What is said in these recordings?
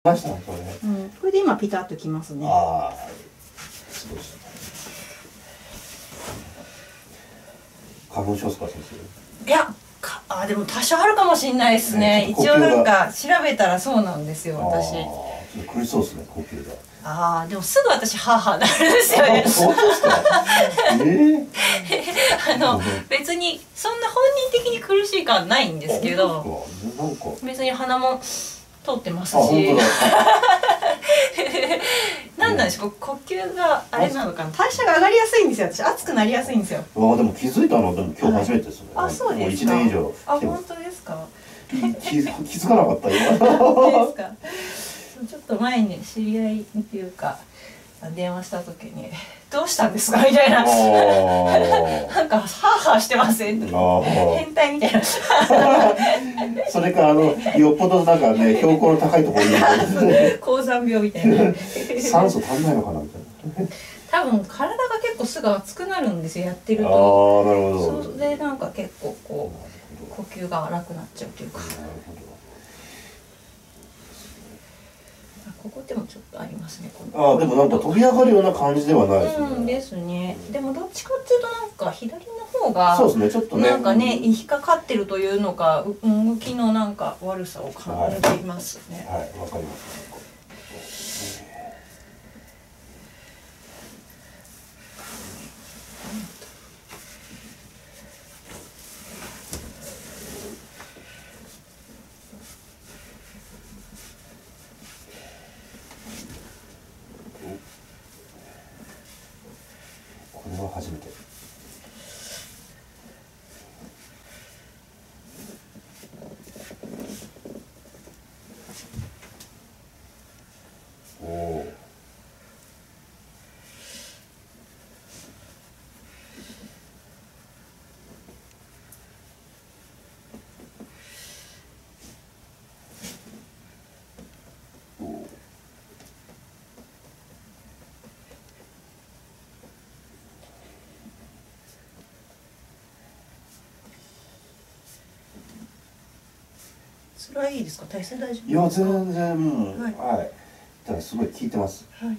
ましたこれ。 これで今ピタッときますね。 ああ、そうですね。花粉症ですか先生？ いや、でも多少あるかもしれないですね。一応なんか調べたらそうなんですよ、私。 ちょっと苦しそうですね、呼吸が。 でもすぐ私ハーハーなるんですよね。 そうですか。 別にそんな本人的に苦しい感ないんですけど、別に鼻も通ってますし。なんなんでしょう、呼吸があれなのかな、代謝が上がりやすいんですよ。私熱くなりやすいんですよ。 でも気づいたのでも今日初めてですね。 そうですか。 1年以上。 本当ですか。 気づかなかった今。 本当ですか。ちょっと前に知り合いっていうか電話した時に「どうしたんですか?」みたいな「なんかハーハーしてません」変態みたいな。 それかよっぽどなんかね標高の高いところに高山病みたいな。 酸素足んないのかなみたいな。 多分体が結構すぐ熱くなるんですよ、やってると。 なるほど。 それでなんか結構こう呼吸が荒くなっちゃうというか。ここでもちょっとありますね。 でもなんか飛び上がるような感じではないですね。 ですね。でもどっちかっていうとなんか左の方がそうですね、ちょっとねなんかね引っかかってるというのか動きのなんか悪さを感じますね。 はい、わかります。これは初めて。 それはいいですか、体勢大丈夫？ いや全然もうはい。ただすごい効いてます。 はい。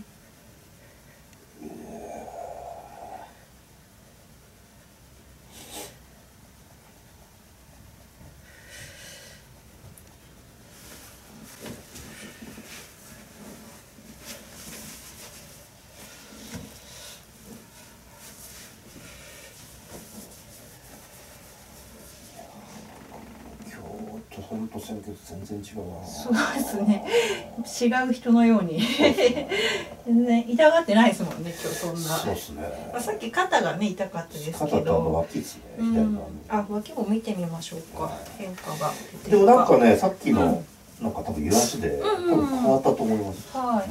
本当先月全然違うな。 そうですね。違う人のように全然痛がってないですもんね今日そんな。 そうですね。 さっき肩がね痛かったですけど。 肩と脇ですね。 脇も見てみましょうか。変化が出てでもなんかねさっきのなんか多分揺らしで多分変わったと思います。 はい。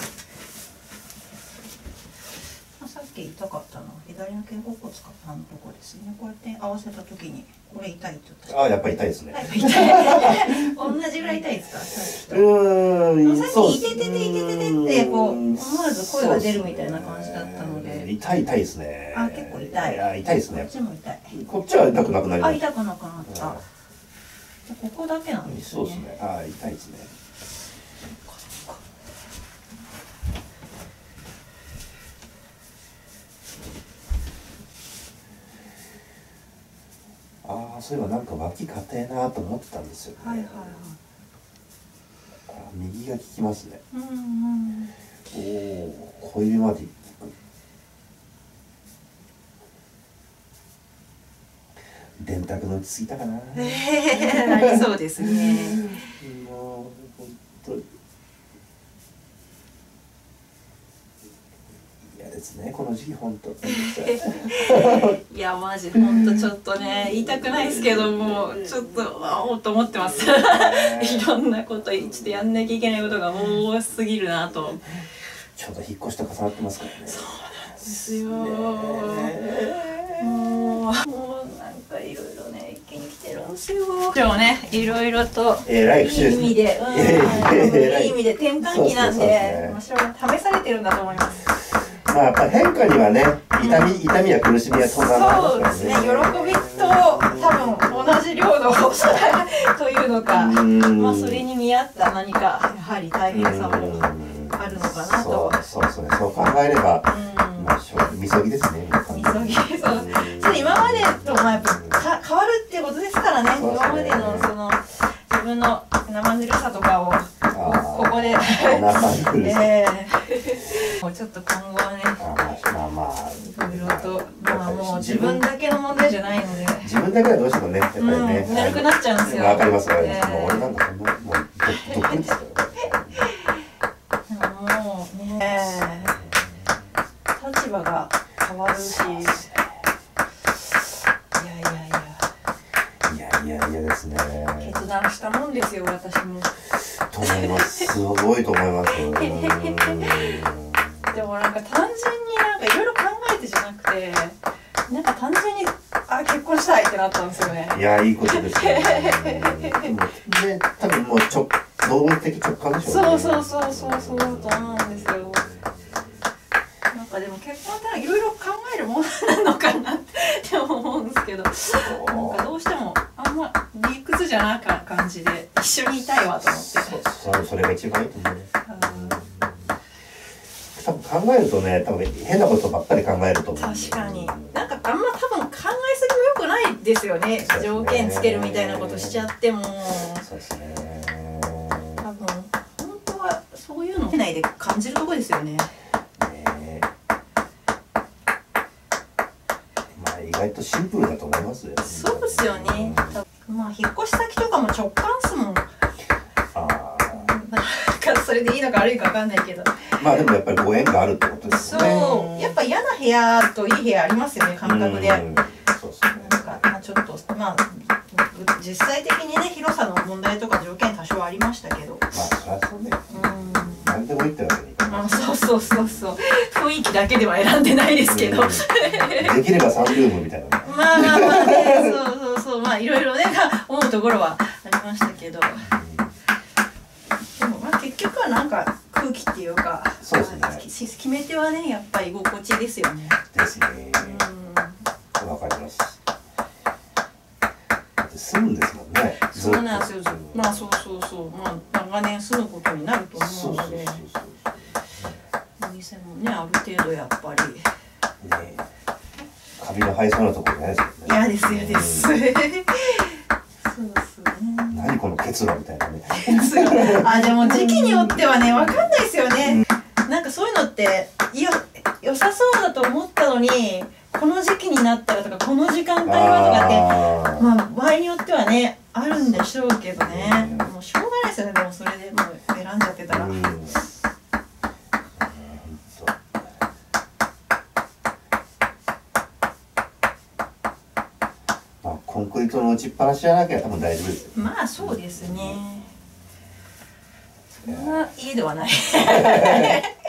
さっき痛かったのは左の肩甲骨かのとこですね。こうやって合わせた時にこれ痛いって言った。 やっぱり痛いですね。 痛い。同じぐらい痛いですか？さっきと。さっきいててていてててってこう思わず声が出るみたいな感じだったので。 痛いですね。 結構痛い。 痛いですね。 こっちも痛い。 こっちは痛くなくなりました。 痛くなくなった。ここだけなんですね。 そうですね。痛いですね。そういえばなんか脇硬いなと思ってたんですよね。 はいはいはい。 右が効きますね。小指まで効く。電卓の打ちすぎたかな。 ありそうですね。 もう本当嫌ですねこの時期本当。 いやマジ本当ちょっとね言いたくないですけどもちょっとおっと思ってます。いろんなことちょっとやんなきゃいけないことが多すぎるなと。 ちょうど引っ越しと重なってますからね。 そうなんですよ。もうなんかいろいろね一気に来てるんですよ。今日ねいろいろといい意味でいい意味で転換期なんで、試されてるんだと思います。 まあやっぱり変化にはね、痛みや苦しみは伴いそうまからね。 ですすね、喜びと多分同じ量のというのか、まあそれに見合った何かやはり大変さもあるのかなと。 そうですね、そう考えれば、まあみそぎですね。 みそぎ、そう今までとまあやっぱ変わるっていうことですからね。今までのその自分の生ぬるさとかをここでもうちょっと今後はね、いろいろとまあもう自分だけの問題じゃないので、 自分だけはどうしてもね、やっぱりね、 悪くなっちゃうんですよ。 わかりますわかります。もう俺なんかもう得意ですよ。 もうね、立場が変わるし、 いやですね。 決断したもんですよ、私も。 と思います。すごいと思います。 でもなんか単純になんかいろいろ考えてじゃなくて、なんか単純に結婚したいってなったんですよね。 いや、いいことですね。で、多分もう動物的直感でしょうね。 そうと思うんですよ。なんかでも結婚っていろいろ考えるものなのかなって思うんですけど、なんかどうしてもあんま理屈じゃなかった感じで一緒にいたいわと思って。 それが一番いいと思うね。多分考えるとね、多分変なことばっかり考えると思う。 確かに。なんかあんま多分考えすぎも良くないですよね。条件つけるみたいなことしちゃっても。 そうですね。 多分本当はそういうの内で感じるとこですよね。 意外とシンプルだと思いますよ。 そうですよね。まあ引っ越し先とかも直感っすもん。なんかそれでいいのか悪いかわかんないけど。 まあでもやっぱりご縁があるってことですよね。 そう、やっぱ嫌な部屋といい部屋ありますよね、感覚で。 そうですね。 なんかまあちょっとまあ実際的にね、広さの問題とか条件多少ありましたけど。 まあそりゃそうね。何でもいいってわけにいかない。 そう雰囲気だけでは選んでないですけど。 できればサンルームみたいな。 まあね、そうまあいろいろね思うところはありましたけど。でもまあ結局はなんか空気っていうか、 そうですね。 決め手はねやっぱり居心地ですよね。 ですね。わかります。だって住むんですもんね。 そうなんですよ。まあまあ長年住むことになると思うので。お店もねある程度やっぱり。 ね。カビの生えそうなところじゃないですもんね。 嫌ですそうですね。 何この結露みたいなね。 でも時期によってはねわかんないですよね。なんかそういうのって良さそうだと思ったのにこの時期になったらとかこの時間帯はとかってまあ場合によってはねあるんでしょうけどね。もうしょうがないですよね。でもそれでもう選んじゃってたら。 コンクリートの打ちっぱなしじゃなきゃ多分大丈夫ですよ。 まあそうですね。そんな家ではない。